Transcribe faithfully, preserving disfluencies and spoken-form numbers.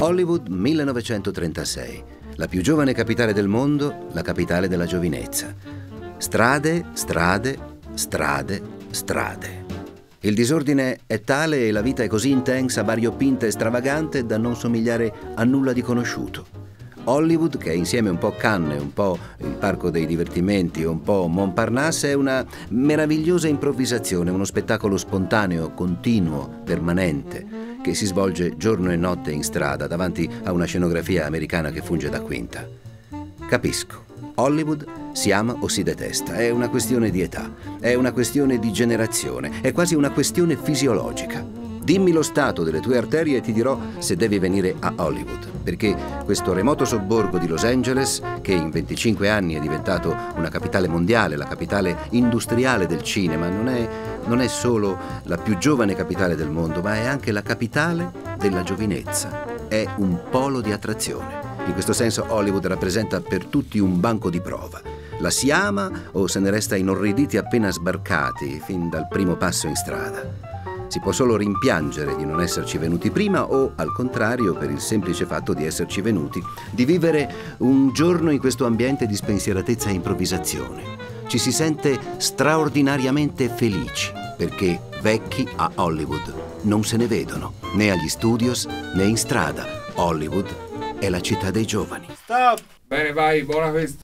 Hollywood millenovecentotrentasei, la più giovane capitale del mondo, la capitale della giovinezza. Strade, strade, strade, strade. Il disordine è tale e la vita è così intensa, variopinta e stravagante da non somigliare a nulla di conosciuto. Hollywood, che è insieme un po' Cannes, un po' il parco dei divertimenti, un po' Montparnasse, è una meravigliosa improvvisazione, uno spettacolo spontaneo, continuo, permanente, che si svolge giorno e notte in strada davanti a una scenografia americana che funge da quinta. Capisco. Hollywood si ama o si detesta, è una questione di età, è una questione di generazione, è quasi una questione fisiologica. Dimmi lo stato delle tue arterie e ti dirò se devi venire a Hollywood, perché questo remoto sobborgo di Los Angeles, che in venticinque anni è diventato una capitale mondiale, la capitale industriale del cinema, non è, non è solo la più giovane capitale del mondo, ma è anche la capitale della giovinezza, è un polo di attrazione. In questo senso Hollywood rappresenta per tutti un banco di prova. La si ama o se ne resta inorriditi appena sbarcati, fin dal primo passo in strada. Si può solo rimpiangere di non esserci venuti prima o, al contrario, per il semplice fatto di esserci venuti, di vivere un giorno in questo ambiente di spensieratezza e improvvisazione. Ci si sente straordinariamente felici, perché vecchi a Hollywood non se ne vedono, né agli studios né in strada. Hollywood è la città dei giovani. Stop! Bene, vai, buona festa.